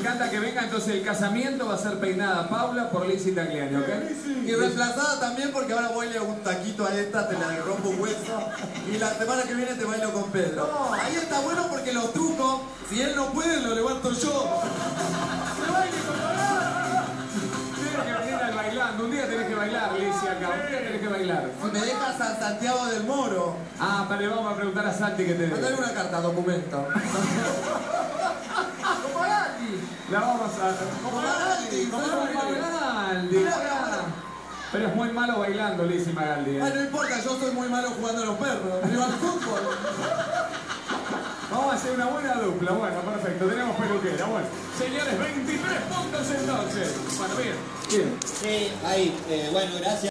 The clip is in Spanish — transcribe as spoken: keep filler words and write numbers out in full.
encanta que venga, entonces el casamiento va a ser peinada Paula por Lizzy Tagliani, ¿ok? Y reemplazada también porque ahora voy a un taquito a esta, te la rompo un hueso. Y la semana que viene te bailo con Pedro. No. Ahí está bueno porque los trucos, si él no puede, lo levanto yo. ¡Se baile con Paula! Tienes que venir al bailando. Un día tenés que bailar, Lizzy, acá. Un día tenés que bailar. Si me dejas a Santiago del Moro. Ah, pero le vamos a preguntar a Santi que te dé. Mandale una carta, documento. Como Magaldi. La vamos a... Como Magaldi. Como Magaldi. Pero es muy malo bailando, Lizzy Magaldi. ¿eh? Ay, no importa, yo soy muy malo jugando a los perros. Viva el fútbol. Vamos a hacer una buena dupla. Bueno, perfecto. Tenemos peluquera. Bueno, señores, veintitrés puntos entonces. Bueno, bien. Bien. Sí, ahí. Eh, bueno, gracias.